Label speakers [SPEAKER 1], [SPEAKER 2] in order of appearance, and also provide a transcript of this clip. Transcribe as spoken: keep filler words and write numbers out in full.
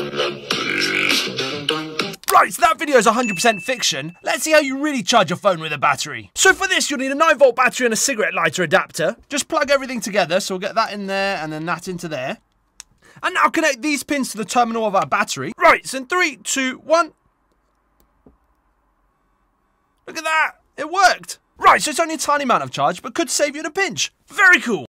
[SPEAKER 1] Right, so that video is one hundred percent fiction. Let's see how you really charge your phone with a battery. So for this, you'll need a nine volt battery and a cigarette lighter adapter. Just plug everything together, so we'll get that in there and then that into there. And now connect these pins to the terminal of our battery. Right, so in three, two, one. Look at that, it worked. Right, so it's only a tiny amount of charge, but could save you in a pinch. Very cool.